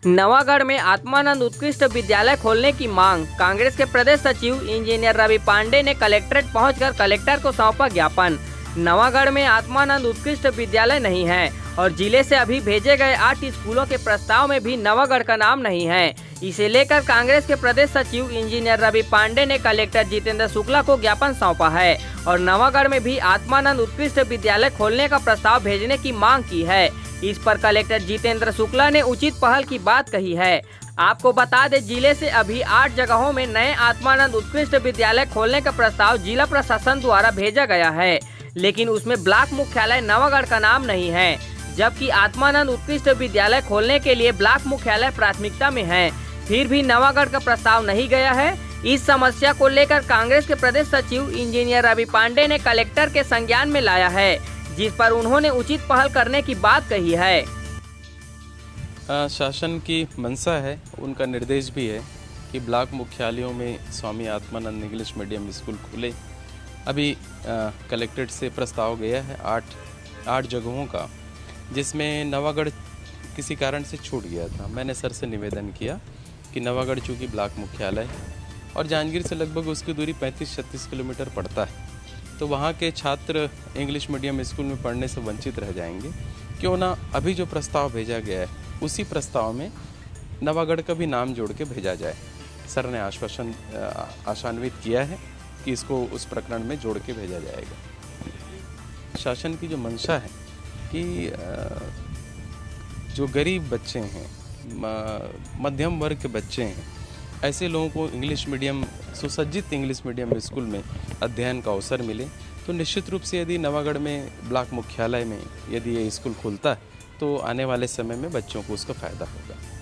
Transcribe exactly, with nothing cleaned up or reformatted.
नवागढ़ में आत्मानंद उत्कृष्ट विद्यालय खोलने की मांग। कांग्रेस के प्रदेश सचिव इंजीनियर रवि पांडे ने कलेक्ट्रेट पहुंचकर कलेक्टर को सौंपा ज्ञापन। नवागढ़ में आत्मानंद उत्कृष्ट विद्यालय नहीं है और जिले से अभी भेजे गए आठ स्कूलों के प्रस्ताव में भी नवागढ़ का नाम नहीं है। इसे लेकर कांग्रेस के प्रदेश सचिव इंजीनियर रवि पांडे ने कलेक्टर जितेंद्र शुक्ला को ज्ञापन सौंपा है और नवागढ़ में भी आत्मानंद उत्कृष्ट विद्यालय खोलने का प्रस्ताव भेजने की मांग की है। इस पर कलेक्टर जितेंद्र शुक्ला ने उचित पहल की बात कही है। आपको बता दें, जिले से अभी आठ जगहों में नए आत्मानंद उत्कृष्ट विद्यालय खोलने का प्रस्ताव जिला प्रशासन द्वारा भेजा गया है, लेकिन उसमें ब्लॉक मुख्यालय नवागढ़ का नाम नहीं है, जबकि आत्मानंद उत्कृष्ट विद्यालय खोलने के लिए ब्लॉक मुख्यालय प्राथमिकता में है, फिर भी नवागढ़ का प्रस्ताव नहीं गया है। इस समस्या को लेकर कांग्रेस के प्रदेश सचिव इंजीनियर रवि पांडे ने कलेक्टर के संज्ञान में लाया है, जिस पर उन्होंने उचित पहल करने की बात कही है। आ, शासन की मंशा है, उनका निर्देश भी है कि ब्लॉक मुख्यालयों में Swami Atmanand English medium school खुले। अभी आ, कलेक्ट्रेट से प्रस्ताव गया है आठ आठ जगहों का, जिसमें नवागढ़ किसी कारण से छूट गया था। मैंने सर से निवेदन किया कि नवागढ़ चूँकि ब्लॉक मुख्यालय है और जांजगीर से लगभग उसकी दूरी पैंतीस छत्तीस किलोमीटर पड़ता है, तो वहाँ के छात्र इंग्लिश मीडियम स्कूल में पढ़ने से वंचित रह जाएंगे। क्यों ना अभी जो प्रस्ताव भेजा गया है उसी प्रस्ताव में नवागढ़ का भी नाम जोड़ के भेजा जाए। सर ने आश्वासन आशान्वित किया है कि इसको उस प्रकरण में जोड़ के भेजा जाएगा। शासन की जो मंशा है कि जो गरीब बच्चे हैं, मध्यम वर्ग के बच्चे हैं, ऐसे लोगों को इंग्लिश मीडियम सुसज्जित इंग्लिश मीडियम स्कूल में अध्ययन का अवसर मिले, तो निश्चित रूप से यदि नवागढ़ में ब्लॉक मुख्यालय में यदि ये स्कूल खुलता है तो आने वाले समय में बच्चों को उसका फ़ायदा होगा।